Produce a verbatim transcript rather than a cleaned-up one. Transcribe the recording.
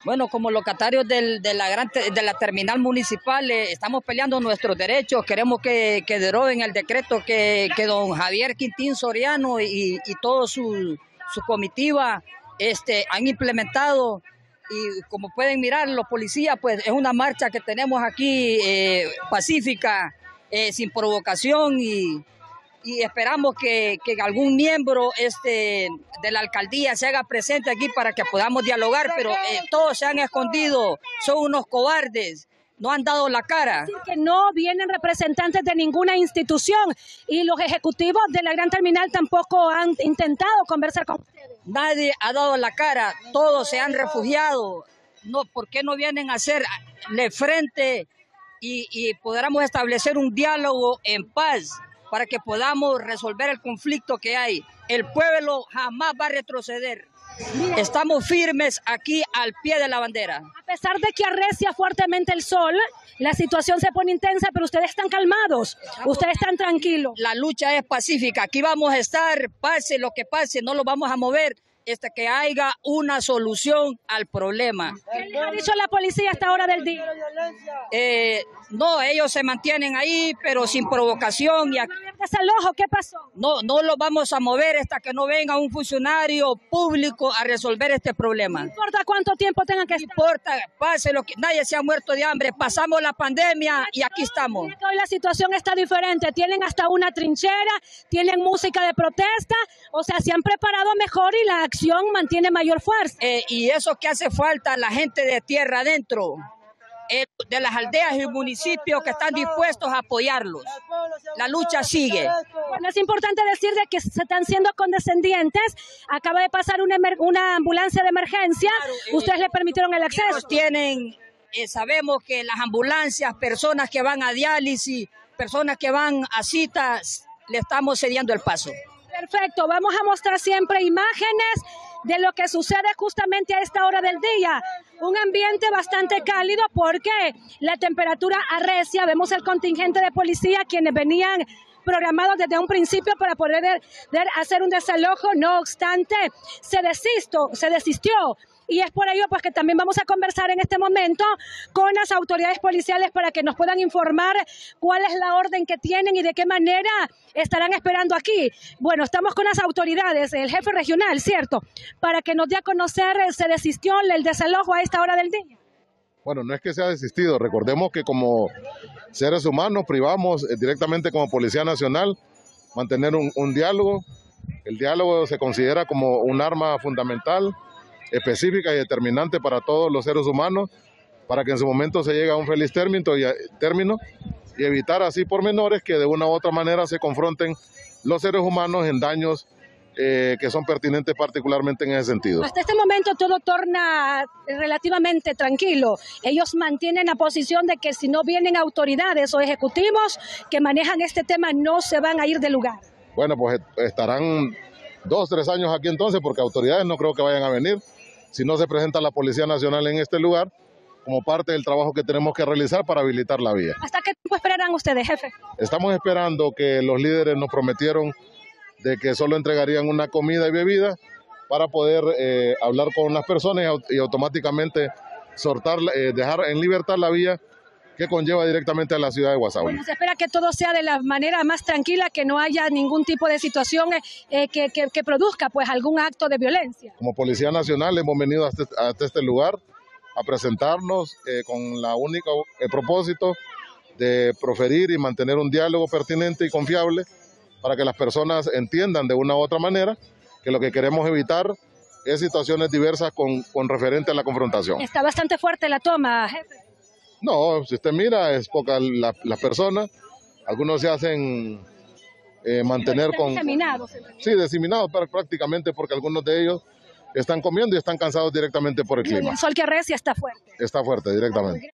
Bueno, como locatarios del, de, la gran, de la terminal municipal eh, estamos peleando nuestros derechos, queremos que, que deroguen el decreto que, que don Javier Quintín Soriano y, y todo su, su comitiva este, han implementado. Y como pueden mirar los policías, pues es una marcha que tenemos aquí eh, pacífica, eh, sin provocación y... y esperamos que, que algún miembro este, de la alcaldía se haga presente aquí para que podamos dialogar, pero eh, todos se han escondido, son unos cobardes, no han dado la cara. Es decir, que no vienen representantes de ninguna institución y los ejecutivos de la gran terminal tampoco han intentado conversar con ustedes. Nadie ha dado la cara, todos se han refugiado. No, ¿por qué no vienen a hacerle frente y, y podamos establecer un diálogo en paz? Para que podamos resolver el conflicto que hay. El pueblo jamás va a retroceder. Estamos firmes aquí al pie de la bandera. A pesar de que arrecia fuertemente el sol, la situación se pone intensa, pero ustedes están calmados, ustedes están tranquilos. La lucha es pacífica, aquí vamos a estar, pase lo que pase, no lo vamos a mover hasta que haya una solución al problema. ¿Qué les ha dicho la policía a esta hora del día? Eh, no, ellos se mantienen ahí, pero sin provocación. Y aquí, ¿Desalojo? ¿Qué pasó? no, no lo vamos a mover hasta que no venga un funcionario público a resolver este problema. No importa cuánto tiempo tengan que No estar. importa, pase lo que... Nadie se ha muerto de hambre, pasamos la pandemia y aquí estamos. Hoy la situación está diferente, tienen hasta una trinchera, tienen música de protesta, o sea, se han preparado mejor y la acción mantiene mayor fuerza. Eh, y eso que hace falta la gente de tierra adentro, eh, de las aldeas y municipios que están dispuestos a apoyarlos. La lucha sigue. Bueno, es importante decir de que se están siendo condescendientes. Acaba de pasar una, una ambulancia de emergencia. Claro, eh, ustedes le permitieron el acceso. Ellos tienen, eh, sabemos que las ambulancias, personas que van a diálisis, personas que van a citas, le estamos cediendo el paso. Perfecto, vamos a mostrar siempre imágenes de lo que sucede justamente a esta hora del día. Un ambiente bastante cálido porque la temperatura arrecia. Vemos el contingente de policía quienes venían programados desde un principio para poder hacer un desalojo. No obstante, se desistió, se desistió. Y es por ello pues que también vamos a conversar en este momento con las autoridades policiales para que nos puedan informar cuál es la orden que tienen y de qué manera estarán esperando aquí. Bueno, estamos con las autoridades, el jefe regional, ¿cierto? Para que nos dé a conocer, se desistió el desalojo a esta hora del día. Bueno, no es que se ha desistido, recordemos que como seres humanos privamos directamente como Policía Nacional mantener un, un diálogo. El diálogo se considera como un arma fundamental, específica y determinante para todos los seres humanos, para que en su momento se llegue a un feliz término y, a, término, y evitar así pormenores que de una u otra manera se confronten los seres humanos en daños eh, que son pertinentes particularmente en ese sentido. Hasta este momento todo torna relativamente tranquilo. Ellos mantienen la posición de que si no vienen autoridades o ejecutivos que manejan este tema no se van a ir del lugar. Bueno, pues estarán dos, tres años aquí entonces, porque autoridades no creo que vayan a venir si no se presenta la Policía Nacional en este lugar, como parte del trabajo que tenemos que realizar para habilitar la vía. ¿Hasta qué tiempo esperarán ustedes, jefe? Estamos esperando que los líderes nos prometieron de que solo entregarían una comida y bebida para poder eh, hablar con las personas y, y automáticamente sortar, eh, dejar en libertad la vía que conlleva directamente a la ciudad de Guasauli. Bueno, se espera que todo sea de la manera más tranquila, que no haya ningún tipo de situación eh, que, que, que produzca pues algún acto de violencia. Como Policía Nacional hemos venido hasta, hasta este lugar a presentarnos eh, con la única eh, propósito de proferir y mantener un diálogo pertinente y confiable para que las personas entiendan de una u otra manera que lo que queremos evitar es situaciones diversas con, con referente a la confrontación. Está bastante fuerte la toma, jefe. No, si usted mira, es poca la, las personas, algunos se hacen eh, mantener con... Diseminados. Sí, diseminados, pero prácticamente porque algunos de ellos están comiendo y están cansados directamente por el clima. El sol que arrecia está fuerte. Está fuerte directamente.